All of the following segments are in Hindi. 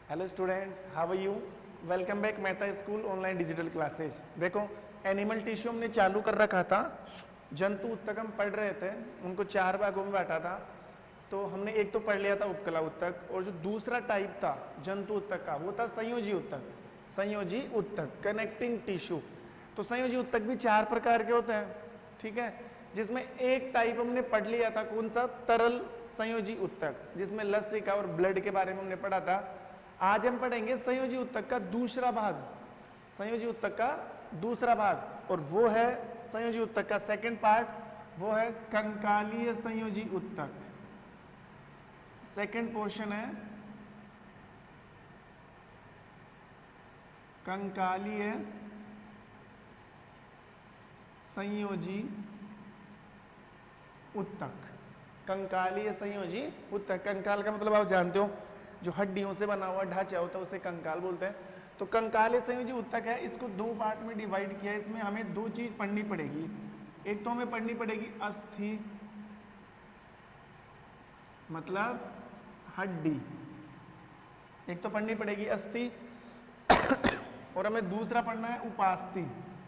Hello students, how are you? Welcome back Mehta school online digital classes. देखो, एनिमल टिश्यू हमने चालू कर रखा था। जंतु उत्तक हम पढ़ रहे थे, उनको 4 भागों में बांटा था। तो हमने एक तो पढ़ लिया था उपकला उत्तक, और जो दूसरा टाइप था जंतु उत्तक का वो था संयोजी उत्तक। संयोजी उत्तक, कनेक्टिंग टिश्यू। तो संयोजी उत्तक भी 4 प्रकार के होते हैं, ठीक है, जिसमें एक टाइप हमने पढ़ लिया था, कौन सा? तरल संयोजी उत्तक, जिसमें लसिका और ब्लड के बारे में हमने पढ़ा था। आज हम पढ़ेंगे संयोजी उत्तक का दूसरा भाग, संयोजी उत्तक का दूसरा भाग, और वो है संयोजी उत्तक का सेकंड पार्ट, वो है कंकालीय संयोजी उत्तक। सेकंड पोर्शन है कंकालीय संयोजी उत्तक। कंकालीय संयोजी उत्तक, कंकाल का मतलब आप जानते हो, जो हड्डियों से बना हुआ ढांचा होता है उसे कंकाल बोलते हैं। तो कंकालीय संयोजी उत्तक है, इसको 2 पार्ट में डिवाइड किया है। इसमें हमें 2 चीज पढ़नी पड़ेगी। एक तो हमें पढ़नी पड़ेगी अस्थि, मतलब हड्डी, एक तो पढ़नी पड़ेगी अस्थि, और हमें दूसरा पढ़ना है उपास्थि।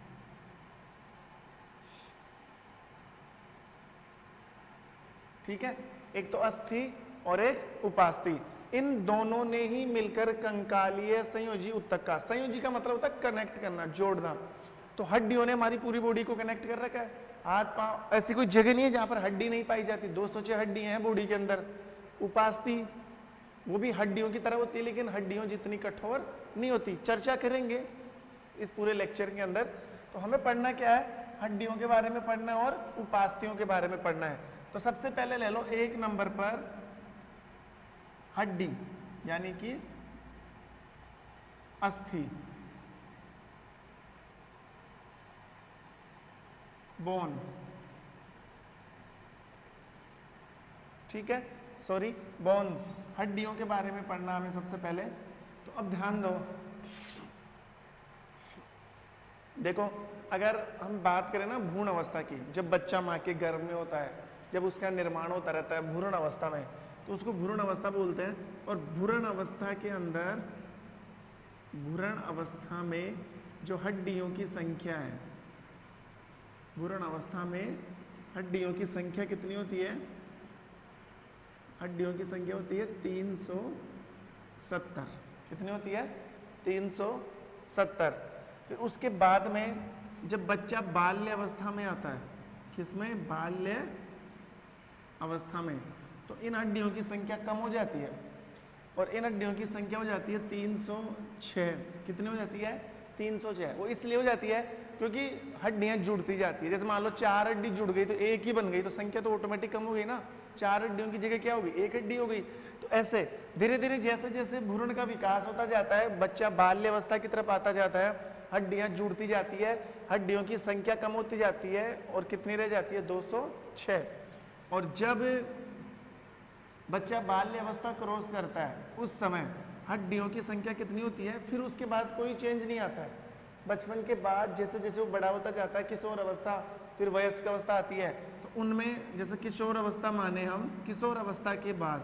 ठीक है, एक तो अस्थि और एक उपास्थि, इन दोनों ने ही मिलकर कंकालीय संयोजी उत्तक का, संयोजी का मतलब होता है कनेक्ट करना, जोड़ना। तो हड्डियों ने हमारी पूरी बॉडी को कनेक्ट कर रखा है। हाथ पांव, ऐसी कोई जगह नहीं है जहां पर हड्डी नहीं पाई जाती। 206 हड्डियां हैं बॉडी के अंदर। उपास्थि वो भी हड्डियों की तरह होती है, लेकिन हड्डियों जितनी कठोर नहीं होती। चर्चा करेंगे इस पूरे लेक्चर के अंदर। तो हमें पढ़ना क्या है? हड्डियों के बारे में पढ़ना है और उपास्थियों के बारे में पढ़ना है। तो सबसे पहले ले लो 1 नंबर पर हड्डी, यानी कि अस्थि, बोन, ठीक है, सॉरी बोन्स, हड्डियों के बारे में पढ़ना हमें सबसे पहले। तो अब ध्यान दो, देखो अगर हम बात करें ना भ्रूण अवस्था की, जब बच्चा माँ के गर्भ में होता है, जब उसका निर्माण होता रहता है भ्रूण अवस्था में, तो उसको भ्रूण अवस्था बोलते हैं। और भ्रूण अवस्था के अंदर, भ्रूण अवस्था में जो हड्डियों की संख्या है, भ्रूण अवस्था में हड्डियों की संख्या कितनी होती है? हड्डियों की संख्या होती है 370। कितनी होती है? 370। फिर उसके बाद में जब बच्चा बाल्य अवस्था में आता है, किसमें? बाल्य अवस्था में, तो इन हड्डियों की संख्या कम हो जाती है, और इन हड्डियों की संख्या हो जाती है 306। कितनी हो जाती है? 306। वो इसलिए हो जाती है क्योंकि हड्डियां जुड़ती जाती है। जैसे मान लो 4 हड्डी जुड़ गई तो 1 ही बन गई, तो संख्या तो ऑटोमेटिक कम हो गई ना। 4 हड्डियों की जगह क्या होगी? 1 हड्डी हो गई। तो ऐसे धीरे धीरे जैसे जैसे भ्रूण का विकास होता जाता है, बच्चा बाल्य अवस्था की तरफ आता जाता है, हड्डियां जुड़ती जाती है, हड्डियों की संख्या कम होती जाती है, और कितनी रह जाती है? 206। और जब बच्चा बाल्य अवस्था क्रॉस करता है, उस समय हड्डियों की संख्या कितनी होती है? फिर उसके बाद कोई चेंज नहीं आता है। बचपन के बाद जैसे जैसे वो बड़ा होता जाता है, किशोर अवस्था, फिर वयस्क अवस्था आती है, तो उनमें जैसे किशोर अवस्था माने हम, किशोर अवस्था के बाद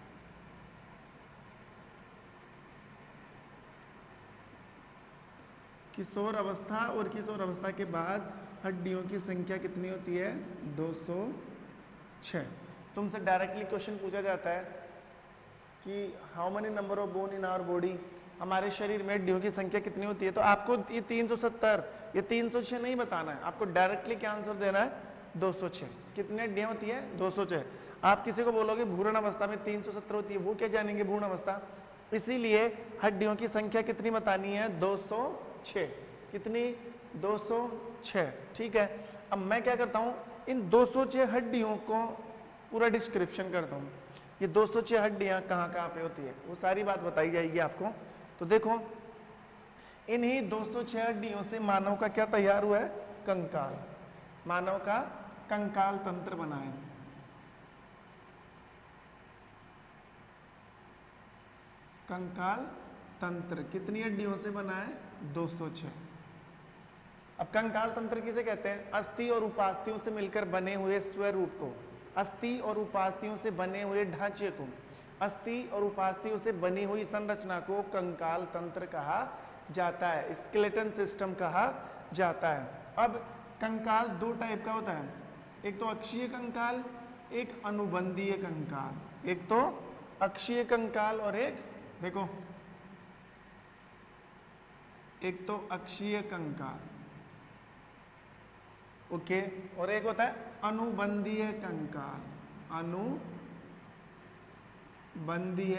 किशोर अवस्था, और किशोर अवस्था के बाद हड्डियों की संख्या कितनी होती है? 206। तुमसे डायरेक्टली क्वेश्चन पूछा जाता है कि how many number of bone in our body, हमारे शरीर में हड्डियों की संख्या कितनी होती है? तो आपको ये 370, ये 306 नहीं बताना है, आपको डायरेक्टली क्या आंसर देना है? 206। कितनी हड्डियां होती है? 206। आप किसी को बोलोगे भ्रूण अवस्था में 370 होती है, वो क्या जानेंगे भ्रूण अवस्था? इसीलिए हड्डियों की संख्या कितनी बतानी है? 206। कितनी? 206। ठीक है, अब मैं क्या करता हूं, इन 206 हड्डियों को पूरा डिस्क्रिप्शन करता हूं। ये 206 हड्डियां कहां कहां पे होती है, वो सारी बात बताई जाएगी आपको। तो देखो, इन्हीं 206 हड्डियों से मानव का क्या तैयार हुआ है? कंकाल। मानव का कंकाल तंत्र बना है। कंकाल तंत्र कितनी हड्डियों से बना है? 206। अब कंकाल तंत्र किसे कहते हैं? अस्थि और उपास्थियों से मिलकर बने हुए स्वरूप को, अस्थि और उपास्थियों से बने हुए ढांचे को अस्थि और उपास्थि से बनी हुई संरचना को कंकाल तंत्र कहा जाता है, स्केलेटन सिस्टम कहा जाता है। अब कंकाल दो टाइप का होता है, एक तो अक्षीय कंकाल, एक अनुबंधीय कंकाल। एक तो अक्षीय कंकाल और एक देखो, एक तो अक्षीय कंकाल, ओके, और एक होता है अनुबंधीय कंकाल। अनुबंधीय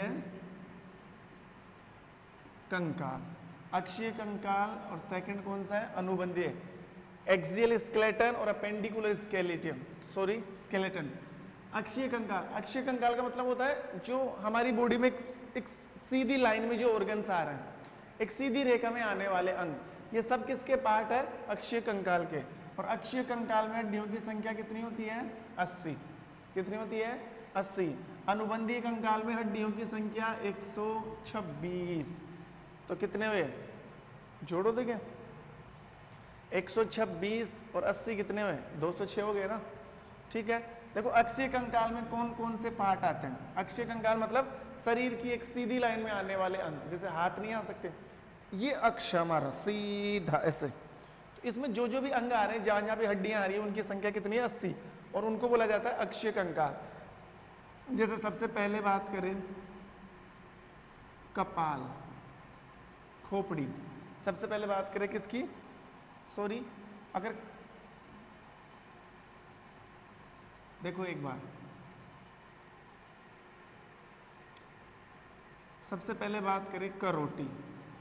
कंकाल, अक्षीय कंकाल और सेकंड कौन सा है, अनुबंधीय। एक्सियल स्केलेटन और अपेंडिकुलर स्केलेटन। अक्षीय कंकाल, अक्षीय कंकाल का मतलब होता है जो हमारी बॉडी में एक सीधी लाइन में जो ऑर्गन्स आ रहे हैं, एक सीधी रेखा में आने वाले अंग, ये सब किसके पार्ट है, अक्षीय कंकाल के। और अक्षीय कंकाल में हड्डियों की संख्या कितनी होती है, 80। कितनी होती है, 80। अनुबंधीय कंकाल में हड्डियों की संख्या 126। तो कितने हुए, जोड़ो देखे, 126 और 80 कितने हुए, 206 हो गए ना। ठीक है, देखो अक्षीय कंकाल में कौन कौन से पार्ट आते हैं। अक्षीय कंकाल मतलब शरीर की एक सीधी लाइन में आने वाले अंग, जैसे हाथ नहीं आ सकते, ये अक्ष हमारा सीधा ऐसे, तो इसमें जो जो भी अंग आ रहे हैं, जहां जहां भी हड्डियां आ रही है, उनकी संख्या कितनी है, 80, और उनको बोला जाता है अक्षीय कंकाल। जैसे सबसे पहले बात करें कपाल, खोपड़ी, सबसे पहले बात करें किसकी, सॉरी, अगर देखो एक बार, सबसे पहले बात करें करोटी।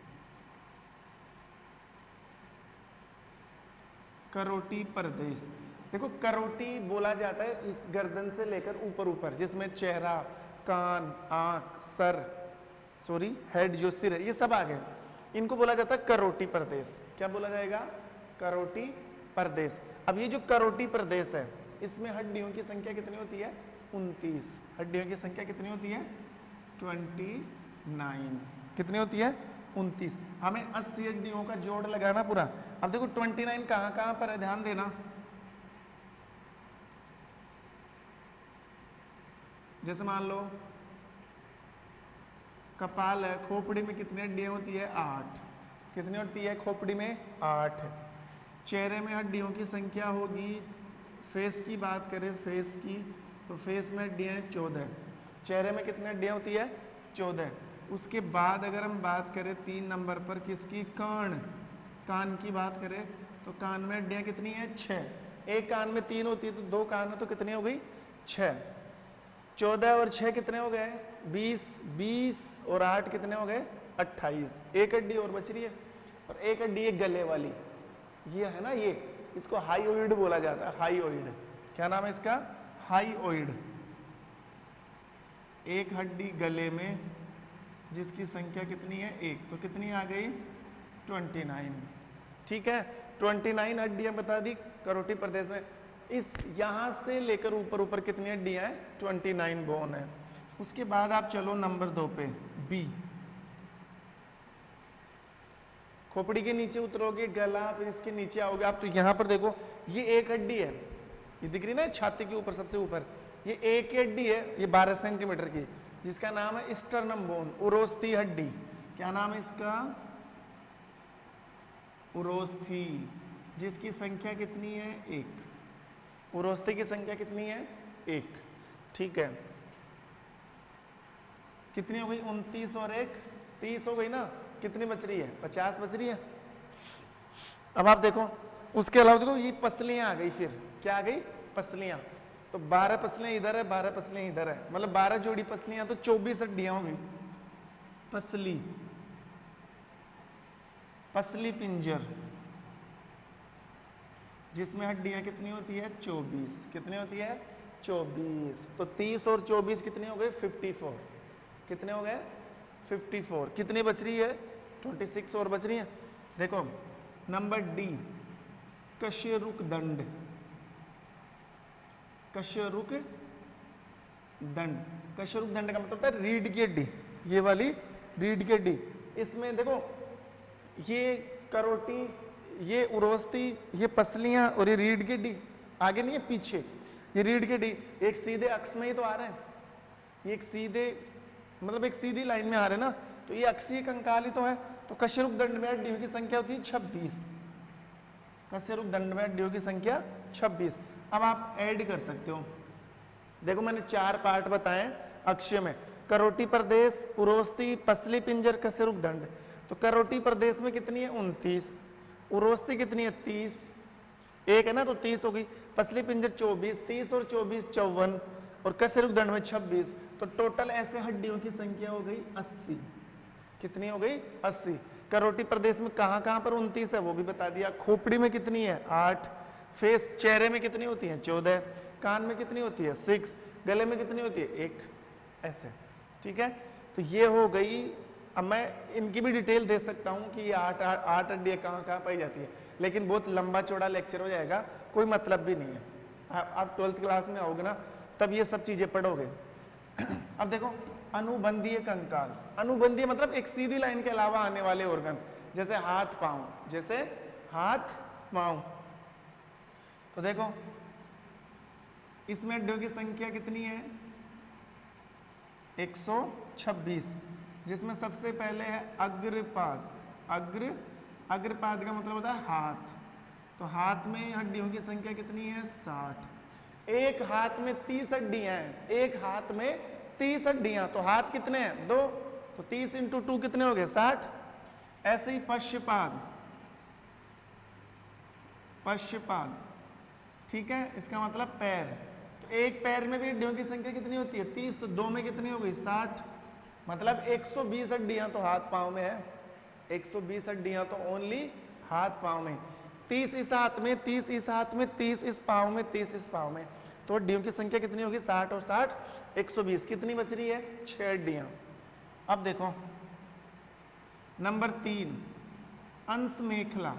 करोटी प्रदेश, देखो करोटी बोला जाता है इस गर्दन से लेकर ऊपर ऊपर, जिसमें चेहरा, कान, आंख, सर, सॉरी हेड जो सिर है, ये सब आ गए, इनको बोला जाता है करोटी प्रदेश। क्या बोला जाएगा, करोटी प्रदेश। अब ये जो करोटी प्रदेश है, इसमें हड्डियों की संख्या कितनी होती है, 29। हड्डियों की संख्या कितनी होती है, 29। कितनी होती है, 29। हमें 80 हड्डियों का जोड़ लगाना पूरा। अब देखो 29 कहाँ कहाँ पर है, ध्यान देना। जैसे मान लो कपाल है, खोपड़ी में कितनी हड्डियां होती है, 8। कितनी होती है खोपड़ी में, 8। चेहरे में हड्डियों की संख्या होगी, फेस की बात करें, फेस की, तो फेस में हड्डियां 14। चेहरे में कितनी हड्डियां होती है, 14। उसके बाद अगर हम बात करें 3 नंबर पर किसकी, कान, कान की बात करें तो कान में हड्डियां कितनी है, 6। एक कान में 3 होती है, तो 2 कान में तो कितनी हो गई, 6। 14 और 6 कितने हो गए, 20। 20 और 8 कितने हो गए, 28। एक हड्डी और बच रही है, और एक हड्डी है गले वाली, ये है ना, ये इसको हाईओइड बोला जाता है। हाईओइड, क्या नाम है इसका, हाईओइड। एक हड्डी गले में जिसकी संख्या कितनी है, 1, तो कितनी आ गई, 29। ठीक है, 29 हड्डियां बता दी करोटी प्रदेश में। इस यहां से लेकर ऊपर ऊपर कितनी हड्डियां हैं, 29 बोन है। उसके बाद आप चलो नंबर 2 पे, बी। खोपड़ी के नीचे उतरोगे, गला, फिर इसके नीचे आओगे आप, तो यहाँ पर देखो ये एक हड्डी है, ये दिख रही ना छाती के ऊपर सबसे ऊपर, ये एक हड्डी है, ये 12 सेंटीमीटर की, जिसका नाम है स्टर्नम बोन, उरोस्थी हड्डी। क्या नाम है इसका, उरोस्थी, जिसकी संख्या कितनी है, 1। उरोस्थी की संख्या कितनी है, 1। ठीक है, कितनी हो गई, 29 और 1 30 हो गई ना। कितनी बच रही है, 50 बच रही है। अब आप देखो उसके अलावा देखो ये पसलियां आ गई, फिर क्या आ गई, पसलियां। तो 12 पसलियां इधर है, 12 पसलियां इधर है, मतलब 12 जोड़ी पसलियां, तो 24 हड्डियां हो गई। पसली, पसली पिंजर, जिसमें हड्डियां कितनी होती है, 24। कितनी होती है, 24। तो 30 और 24 कितने हो गए, 54। कितने हो गए, 54। कितनी बच रही है, 26 और बच रही है। देखो नंबर डी, कशेरुक दंड। कशेरुक दंड, कशेरुक दंड का मतलब है रीढ़ की हड्डी, ये वाली रीढ़ की हड्डी। इसमें देखो ये करोटी, ये उरोस्थी, ये पसलियां और ये रीढ़ की हड्डी, आगे नहीं है पीछे, ये रीढ़ की हड्डी एक सीधे अक्ष में ही तो आ रहे हैं, ये एक सीधे मतलब एक सीधी लाइन में आ रहे ना, तो ये अक्षीय कंकाल ही तो है। तो कशेरुक दंड में हड्डियों की संख्या होती है 26। कशेरुक दंड में हड्डियों की संख्या 26। अब आप ऐड कर सकते हो। देखो मैंने 4 पार्ट बताए अक्षीय में, करोटी प्रदेश, उरोस्ती, पसली पिंजर, कशेरुक दंड। तो करोटी प्रदेश में कितनी है 29, उरोस्ती कितनी है 30, एक है ना तो 30 हो गई, पसली पिंजर 24, 30 और 24 54, और कशेरुक दंड में 26। तो टोटल ऐसे हड्डियों की संख्या हो गई 80। कितनी हो गई 80। करोटी प्रदेश में कहां कहां पर 29 है वो भी बता दिया। खोपड़ी में कितनी है 8, फेस चेहरे में कितनी होती है 14, कान में कितनी होती है 6, गले में कितनी होती है 1, ऐसे। ठीक है, तो ये हो गई। अब मैं इनकी भी डिटेल दे सकता हूं कि ये 8 हड्डियां कहां कहां पाई जाती है, लेकिन बहुत लंबा चौड़ा लेक्चर हो जाएगा, कोई मतलब भी नहीं है। आप 12th क्लास में आओगे ना तब ये सब चीजें पढ़ोगे। अब देखो अनुबंधीय कंकाल, अनुबंधीय मतलब एक सीधी लाइन के अलावा आने वाले ऑर्गन्स, जैसे हाथ पांव, जैसे हाथ पांव। तो देखो इसमें हड्डियों की संख्या कितनी है 126, जिसमें सबसे पहले है अग्रपाद। अग्रपाद का मतलब होता है हाथ। तो हाथ में हड्डियों की संख्या कितनी है 60। एक हाथ में 30 हड्डियां हैं, एक हाथ में 30 हड्डियां। तो हाथ कितने हैं 2, तो 30 × 2 कितने हो गए 60। ऐसे ही पश्चपाद, पश्चपाद, ठीक है, इसका मतलब पैर। तो एक पैर में भी हड्डियों की संख्या कितनी होती है 30, तो 2 में कितनी हो गई 60, मतलब 120 हड्डियां तो हाथ पांव में है। 120 हड्डियां तो ओनली हाथ पांव में, 30 इस हाथ में, 30 इस हाथ में, 30 इस पांव में, 30 इस पांव में। तो हड्डियों की संख्या कितनी होगी 60 और 60 120। कितनी बच रही है 6 हड्डियां। अब देखो नंबर 3 अंश मेखला।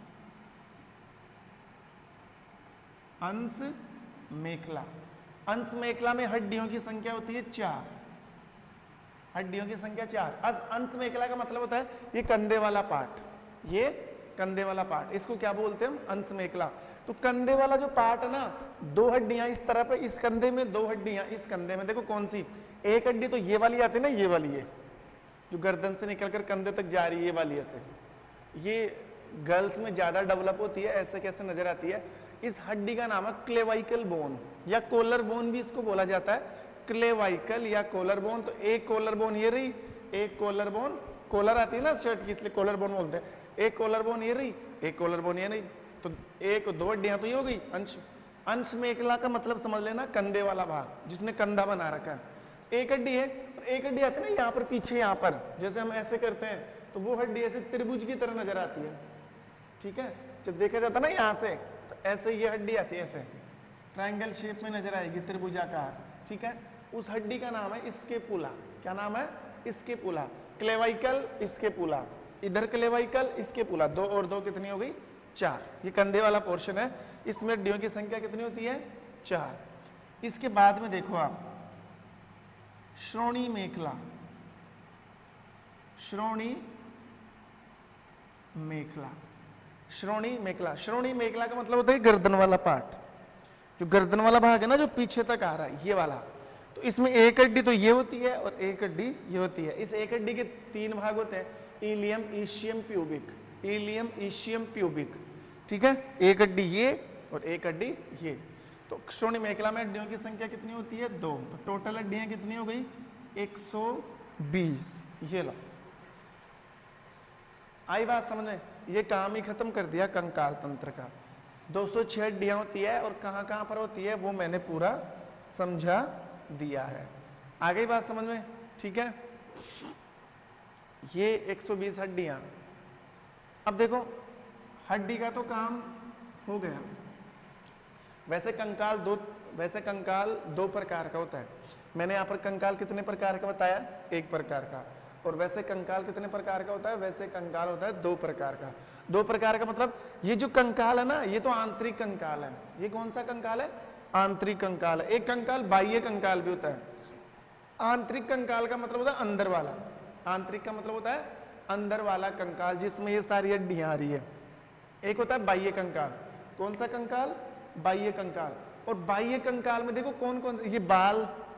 अंश मेखला, अंश मेखला में हड्डियों की संख्या होती है 4। हड्डियों की संख्या 4। अंश मेखला का मतलब होता है ये कंधे वाला पार्ट, ये कंधे वाला पार्ट, इसको क्या बोलते हैं हम अंश मेखला। तो कंधे वाला जो पार्ट है ना, 2 हड्डियां इस तरफ है, इस कंधे में 2 हड्डियां इस कंधे में। देखो कौन सी, एक हड्डी तो ये वाली आती है ना, ये वाली है जो गर्दन से निकलकर कंधे तक जा रही है, ये वाली ऐसे। ये गर्ल्स में ज्यादा डेवलप होती है, ऐसे कैसे नजर आती है। इस हड्डी का नाम है क्लेवाइकल बोन या कोलर बोन भी इसको बोला जाता है, क्लेवाइकल या कोलर बोन। तो एक कोलर बोन ये रही, एक कोलर बोन, कोलर आती है ना शर्ट की इसलिए कोलर बोन बोलते हैं। एक कोलर बोन ये रही, एक कोलर बोन ये रही, तो 1-2 हड्डियां तो ये हो गई अंश। अंश मेखला का मतलब समझ लेना कंधे वाला भाग, जिसने कंधा बना रखा है। एक हड्डी है, एक हड्डी आती है ना यहाँ पर पीछे, यहाँ पर जैसे हम ऐसे करते हैं तो वो हड्डी ऐसे त्रिभुज की तरह नजर आती है। ठीक है, जब देखा जाता है ना यहाँ से, तो ऐसे ये हड्डी आती है, ऐसे ट्रायंगल शेप में नजर आएगी, त्रिभुजाकार। ठीक है, उस हड्डी का नाम है स्केपुला। क्या नाम है स्केपुला, क्लेवाइकल स्केपुला। इधर क्लेवाइकल स्केपुला, 2 और 2 कितनी हो गई 4। ये कंधे वाला पोर्शन है, इसमें हड्डियों की संख्या कितनी होती है 4। इसके बाद में देखो आप श्रोणी मेखला। श्रोणी मेखला, श्रोणी मेखला, श्रोणी मेखला का मतलब होता है गर्दन वाला पार्ट, जो गर्दन वाला भाग है ना जो पीछे तक आ रहा है, ये वाला। तो इसमें एक हड्डी तो ये होती है और एक हड्डी ये होती है। इस एक हड्डी के 3 भाग होते हैं, ilium, ischium, pubic. Ilium, ischium, pubic. ठीक है, एक हड्डी ये और एक हड्डी ये। तो श्रोणी मेखला में हड्डियों की संख्या कितनी होती है 2। तो टोटल हड्डियां कितनी हो गई 120। ये लो, आई बात समझ में। ये काम ही खत्म कर दिया कंकाल तंत्र का। 206 हड्डियां होती है और कहां कहां पर होती है वो मैंने पूरा समझा दिया है। आ गई बात समझ में। ठीक है, ये 120 हड्डियां। अब देखो हड्डी का तो काम हो गया। वैसे कंकाल दो प्रकार का होता है। मैंने यहाँ पर कंकाल कितने प्रकार का बताया 1 प्रकार का। और वैसे कंकाल कितने प्रकार का होता है, वैसे कंकाल होता है 2 प्रकार का। 2 प्रकार का मतलब ये जो कंकाल है ना, ये तो आंतरिक कंकाल है। ये कौन सा कंकाल है, आंतरिक कंकाल है। एक कंकाल बाह्य कंकाल भी होता है। आंतरिक कंकाल का मतलब होता है अंदर वाला। आंतरिक का मतलब होता है अंदर वाला कंकाल, जिसमें ये सारी हड्डियां आ रही है। एक होता है बाह्य कंकाल। कौन सा कंकाल, बाह्य कंकाल। और बाह्य कंकाल में देखो कौन कौन से, ये बाल,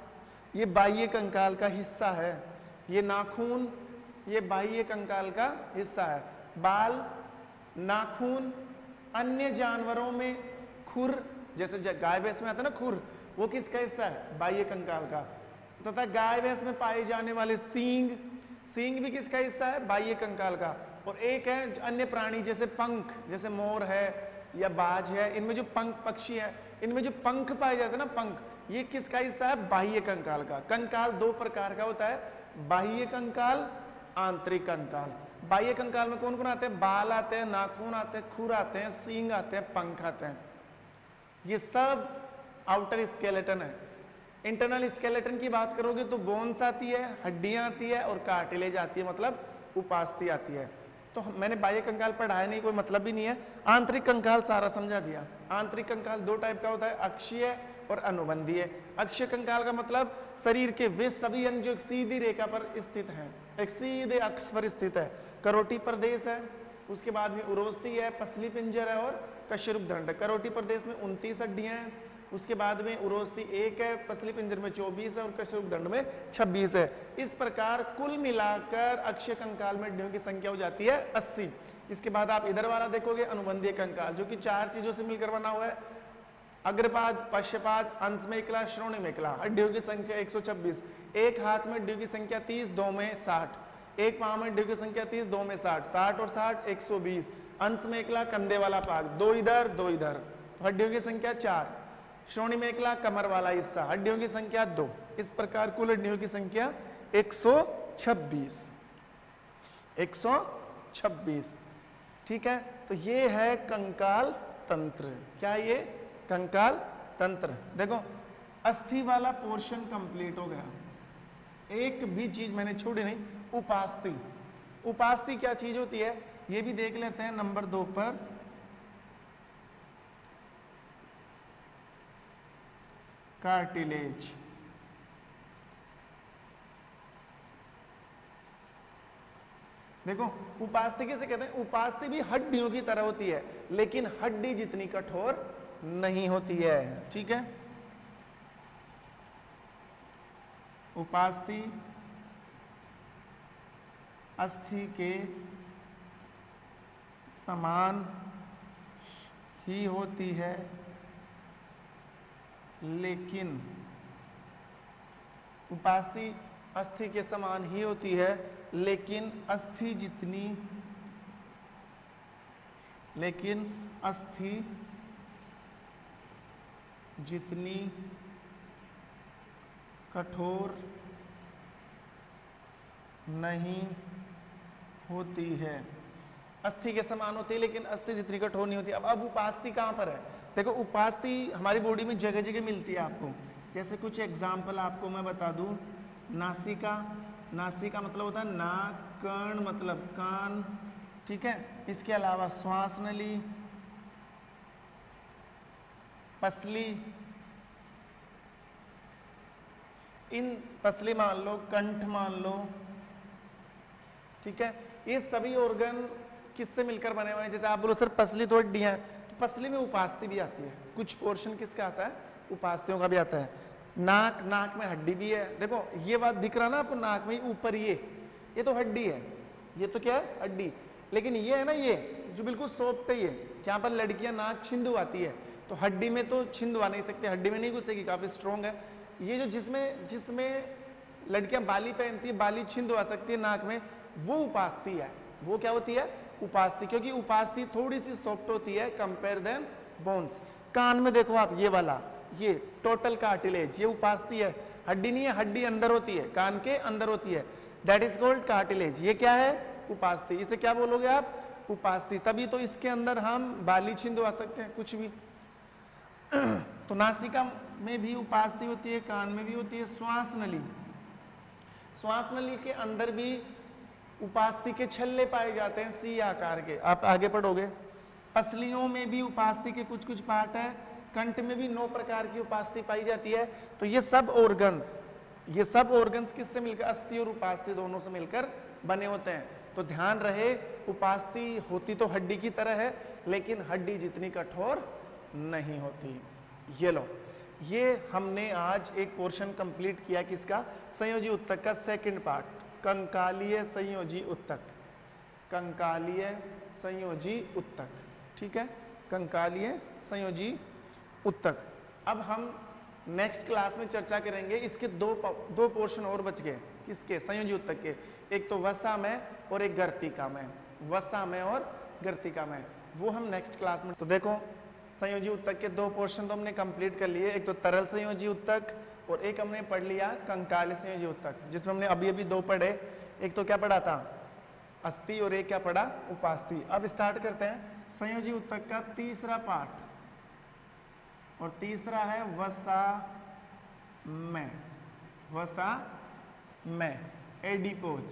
ये बाह्य कंकाल का हिस्सा है, ये नाखून ये बाह्य कंकाल का हिस्सा है। बाल, नाखून, अन्य जानवरों में खुर, जैसे गाय भैंस में आता है ना खुर, वो किसका हिस्सा है? बाह्य कंकाल का। तथा गाय भैंस में पाए जाने वाले सींग, सींग भी किसका हिस्सा है? बाह्य कंकाल का। और एक है अन्य प्राणी जैसे पंख, जैसे मोर है या बाज है, इनमें जो पंख, पक्षी है, इनमें जो पंख पाए जाते हैं ना, पंख, ये किसका हिस्सा है? बाह्य कंकाल का। कंकाल दो प्रकार का होता है, बाह्य कंकाल, आंतरिक कंकाल। बाह्य कंकाल में कौन कौन आते हैं? बाल आते हैं, नाखून आते हैं, खुर आते हैं, सींग आते हैं, पंख आते हैं। ये सब आउटर स्केलेटन है। इंटरनल स्केलेटन की बात करोगे तो बोन्स आती है, हड्डियां आती है और कार्टिलेज आती है, मतलब उपास्थि आती है। तो मैंने बाह्य कंकाल पढ़ाया नहीं, कोई मतलब भी नहीं है। आंतरिक कंकाल सारा समझा दिया। आंतरिक कंकाल दो टाइप का होता है, अक्षीय और अनुबंधीय। अक्षीय कंकाल का मतलब शरीर के वे सभी अंग जो एक सीधी रेखा पर स्थित हैं, एक सीधे अक्ष पर स्थित है। करोटी प्रदेश है, उसके बाद में उरोस्थी है, पसली पिंजर है और कशरूप दंड। करोटी प्रदेश में 29 हड्डियां हैं, उसके बाद में उरोस्थी 1 है, पसली पिंजर में 24 है और कशरूप दंड में 26 है। इस प्रकार कुल मिलाकर अक्षीय कंकाल में हड्डियों की संख्या हो जाती है 80। इसके बाद आप इधर वाला देखोगे अनुबंधीय कंकाल, जो कि 4 चीजों से मिलकर बना हुआ है, अग्रपाद, पश्चपाद, अंश मेखला, श्रोणी मेखला। हड्डियों की संख्या 126। एक हाथ में हड्डियों की संख्या 30, दो में 60। एक पांव में हड्डियों की संख्या 30, दो में 60। 60 और 60 120। अंश मेखला कंधे वाला भाग, दो इधर दो इधर, तो हड्डियों की संख्या 4। श्रोणी मेखला कमर वाला हिस्सा, हड्डियों की संख्या 2। इस प्रकार कुल हड्डियों की संख्या 126। 126, ठीक है। तो ये है कंकाल तंत्र। क्या ये? कंकाल तंत्र। देखो अस्थि वाला पोर्शन कंप्लीट हो गया, एक भी चीज मैंने छोड़ी नहीं। उपास्थि, उपास्थि क्या चीज होती है ये भी देख लेते हैं नंबर 2 पर। कार्टिलेज, देखो उपास्थि किसे कहते हैं? उपास्थि भी हड्डियों की तरह होती है, लेकिन हड्डी जितनी कठोर नहीं होती है, ठीक है। उपास्थि अस्थि के समान ही होती है, लेकिन उपास्थि अस्थि के समान ही होती है, लेकिन अस्थि जितनी कठोर नहीं होती है। अस्थि के समान होती है लेकिन अस्थि जितनी कठोर नहीं होती। अब उपास्थि कहाँ पर है? देखो उपास्थि हमारी बॉडी में जगह जगह मिलती है आपको। जैसे कुछ एग्जाम्पल आपको मैं बता दूं, नासिका, नासिका मतलब होता है नाक, कर्ण मतलब कान, ठीक है। इसके अलावा श्वास नली, पसली, इन पसली मान लो, कंठ मान लो, ठीक है। ये सभी ऑर्गन किससे मिलकर बने हुए हैं? जैसे आप बोलो सर पसली तो हड्डियां हैं, तो पसली में उपास्थि भी आती है। कुछ पोर्शन किसका आता है? उपास्थियों का भी आता है। नाक, नाक में हड्डी भी है। देखो ये बात दिख रहा ना आपको, नाक में ऊपर ये तो हड्डी है, ये तो क्या है? हड्डी। लेकिन ये है ना, ये जो बिल्कुल सॉफ्ट है, ये जहां पर लड़कियां नाक छिंदवाती है, तो हड्डी में तो छिंदवा नहीं सकते, हड्डी में नहीं घुसेगी, काफी स्ट्रॉन्ग है। ये जो जिसमें लड़कियां बाली पहनती है, बाली छिंदवा सकती है नाक में, वो उपास्थि है। वो क्या होती है? उपास्थि, क्योंकि उपास्थि थोड़ी सी सॉफ्ट होती है कंपेयर देन बोन्स। कान में देखो आप, ये वाला, ये टोटल कार्टिलेज, ये उपास्थि है, हड्डी नहीं है, हड्डी अंदर होती है, कान के अंदर होती है, दैट इज कॉल्ड कार्टिलेज। ये क्या है? उपास्थि। इसे क्या बोलोगे आप? उपास्थि। तभी तो इसके अंदर हम बाली छिंदवा सकते हैं, कुछ भी। तो नासिका में भी उपास्थि होती है, कान में भी होती है। श्वास नली, श्वास नली के अंदर भी उपास्थि के छल्ले पाए जाते हैं, सी आकार के, आप आगे पढ़ोगे। पसलियों में भी उपास्थि के कुछ कुछ पार्ट है। कंठ में भी 9 प्रकार की उपास्थि पाई जाती है। तो ये सब ऑर्गन्स किससे मिलकर? अस्थि और उपास्थि दोनों से मिलकर बने होते हैं। तो ध्यान रहे, उपास्थि होती तो हड्डी की तरह है, लेकिन हड्डी जितनी कठोर नहीं होती। ये लो, ये हमने आज एक पोर्शन कंप्लीट किया किसका, संयोजी उत्तक का सेकंड पार्ट, कंकालीय संयोजी उत्तक, कंकालीय संयोजी उत्तक, ठीक है, कंकालीय संयोजी उत्तक। अब हम नेक्स्ट क्लास में चर्चा करेंगे इसके दो पोर्शन और बच गए, किसके, संयोजी उत्तक के, एक तो वसा में और एक गर्तिका में, वसा में और गर्तिका में, वो हम नेक्स्ट क्लास में। तो देखो संयोजी उत्तक के दो पोर्शन तो हमने कंप्लीट कर लिए, एक तो तरल संयोजी उत्तक और एक हमने पढ़ लिया कंकालीय संयोजी उत्तक, जिसमें हमने अभी अभी दो पढ़े, एक तो क्या पढ़ा था, अस्थि, और एक क्या पढ़ा, उपास्थि। अब स्टार्ट करते हैं संयोजी उत्तक का तीसरा पार्ट, और तीसरा है वसा में, वसा में, adipose,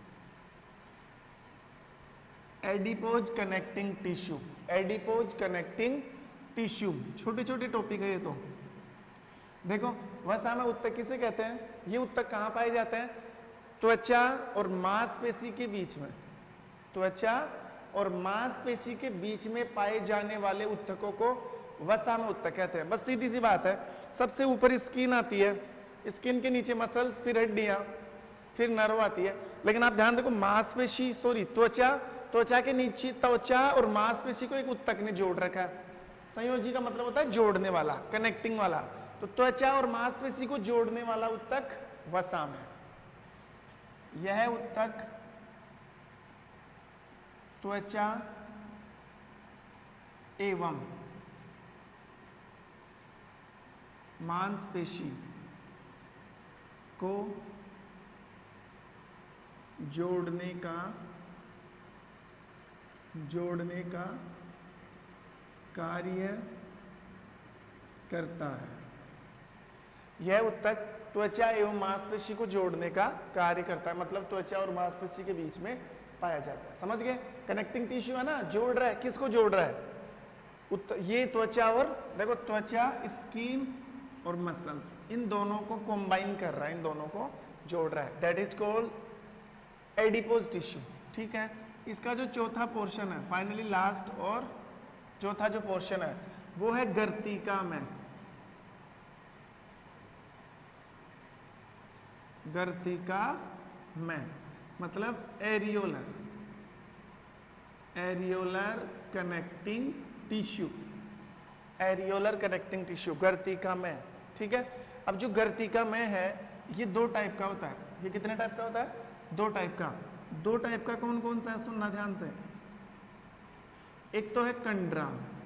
adipose connecting tissue, adipose connecting tissue, छोटे छोटे टॉपिक है ये तो। देखो वसा में उत्तक किसे कहते हैं, ये उत्तक कहाँ पाए जाते हैं, त्वचा और मांसपेशी के बीच में, त्वचा और मांसपेशी के बीच में पाए जाने वाले उत्तकों को वसा में उत्तक कहते हैं। बस सीधी सी बात है, सबसे ऊपर स्किन आती है, स्किन के नीचे मसल्स, फिर हड्डियां, फिर नर्व आती है। लेकिन आप ध्यान देखो मांसपेशी, सॉरी त्वचा, त्वचा के नीचे त्वचा और मांसपेशी को एक उत्तक ने जोड़ रखा है। संयोजी का मतलब होता है जोड़ने वाला, कनेक्टिंग वाला, तो त्वचा और मांसपेशी को जोड़ने वाला उत्तक वसा में। यह उत्तक त्वचा एवं मांसपेशी को जोड़ने का कार्य करता है। यह उत्तक त्वचा एवं मांसपेशी को जोड़ने का कार्य करता है, मतलब त्वचा और मांसपेशी के बीच में पाया जाता है। समझ गए, कनेक्टिंग टिश्यू है ना, जोड़ रहा है, किसको जोड़ रहा है, ये त्वचा और, देखो त्वचा, स्किन और मसल्स, इन दोनों को कंबाइन कर रहा है, इन दोनों को जोड़ रहा है, that is called adipose tissue. ठीक है, इसका जो चौथा पोर्शन है, फाइनली लास्ट और चौथा जो पोर्शन है वो है गर्तिका में, गर्तिका में मतलब areolar, areolar connecting tissue, areolar connecting tissue गर्तिका में। ठीक है, अब जो गर्तिका में है ये दो टाइप का होता है। ये कितने टाइप का होता है, दो टाइप का। दो टाइप का कौन कौन सा है, सुनना ध्यान से। एक तो है कंड्रा,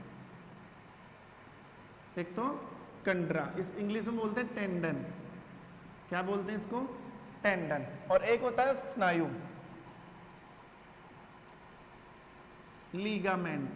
एक तो कंड्रा, इस इंग्लिश में बोलते हैं टेंडन, क्या बोलते हैं इसको, टेंडन। और एक होता है स्नायु, लीगामेंट।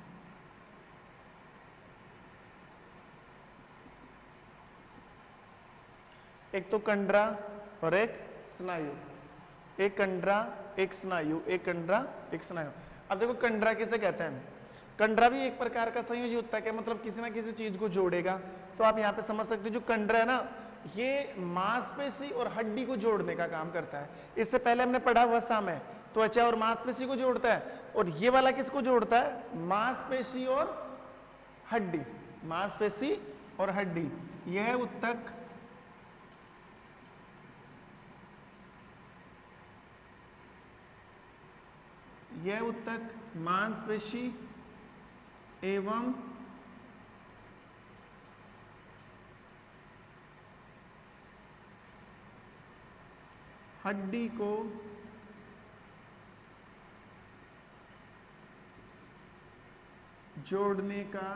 एक तो कंड्रा और एक स्नायु, एक कंड्रा एक स्नायु, एक कंड्रा एक स्नायु। अब देखो कंड्रा किसे कहते हैं, कंड्रा भी एक प्रकार का संयोजी उत्तक है, मतलब किसी ना किसी चीज को जोड़ेगा। तो आप यहाँ पे समझ सकते हो जो कंड्रा है ना, ये मांसपेशी और हड्डी को जोड़ने का काम करता है। इससे पहले हमने पढ़ा वसा में त्वचा और मांसपेशी को जोड़ता है, और ये वाला किसको जोड़ता है, मांसपेशी और हड्डी, मांसपेशी और हड्डी। यह उत्तक यह उत्तक मांसपेशी एवं हड्डी को जोड़ने का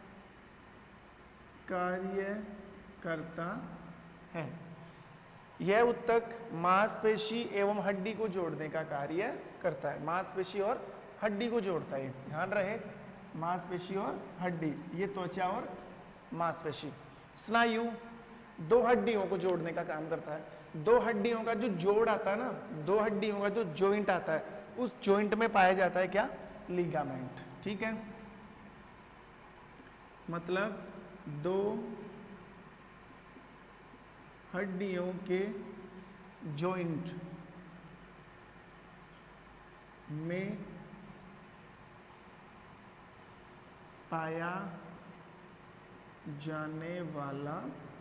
कार्य करता है। यह उत्तक मांसपेशी एवं हड्डी को जोड़ने का कार्य करता है, मांसपेशी और हड्डी को जोड़ता है। ध्यान रहे, मांसपेशी और हड्डी, ये त्वचा और मांसपेशी। स्नायु दो हड्डियों को जोड़ने का काम करता है। दो हड्डियों का जो जोड़ आता है ना, दो हड्डियों का जो जॉइंट आता है, उस जॉइंट में पाया जाता है क्या, लिगामेंट। ठीक है, मतलब दो हड्डियों के जॉइंट में पाया, 2 हड्डियों के जॉइंट में पाया जाता है क्या, लिगामेंट। ठीक है, मतलब 2 हड्डियों के जॉइंट में पाया जाता है क्या, लिगामेंट। ठीक है, अब जो गर्तिका में है, गर्तिका में जाने वाला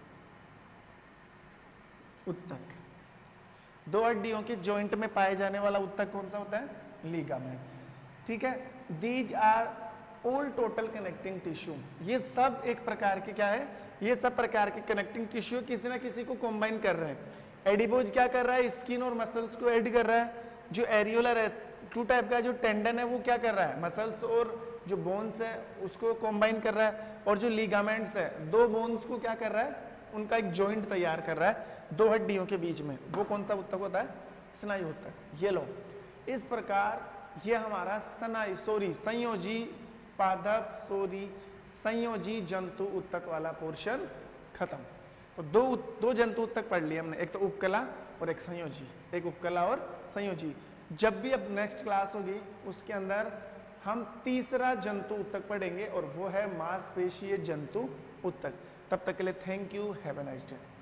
ऊतक। दो हड्डियों के जॉइंट में पाए जाने वाला ऊतक कौन सा होता है? लिगामेंट। ठीक है, these are all total connecting tissue. ये सब एक प्रकार के क्या है? ये सब प्रकार के कनेक्टिंग टिश्यू किसी ना किसी को कॉम्बाइन कर रहे हैं। एडिपोज क्या कर रहा है? स्किन और मसल्स को ऐड कर रहा है। जो एरियोलर है, टू टाइप का जो टेंडन है, वो क्या कर रहा है? मसल्स और जो बोन्स है उसको कॉम्बाइन कर रहा है। और जो लिगामेंट्स है, दो बोन्स को क्या कर रहा है? उनका एक जॉइंट तैयार कर रहा है दो हड्डियों के बीच में। वो कौन सा ऊतक होता है? स्नायु ऊतक। ये लो, इस प्रकार ये हमारा संयोजी पादप संयोजी जंतु ऊतक वाला पोर्शन खत्म। तो दो जंतु ऊतक पढ़ लिए हमने, एक तो उपकला और एक संयोजी। एक उपकला और संयोजी। जब भी अब नेक्स्ट क्लास होगी उसके अंदर हम तीसरा जंतु ऊतक पढ़ेंगे और वो है मांसपेशीय जंतु ऊतक। तब तक के लिए thank you, have a nice day.